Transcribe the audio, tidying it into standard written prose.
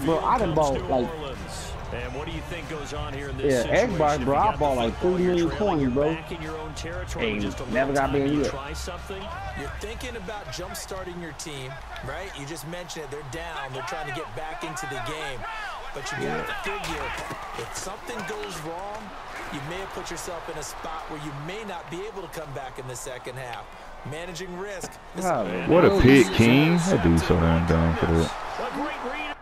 Bro, I done bought like And what do you think goes on here in this Xbox, bro. I bought like 3 million coins, bro. Hey, never got me in yet. You're thinking about jump-starting your team, right? You just mentioned it. They're down. They're trying to get back into the game. But you got to figure, if something goes wrong, you may have put yourself in a spot where you may not be able to come back in the second half. Managing risk. What a pick, King. That dude's so damn dumb for that.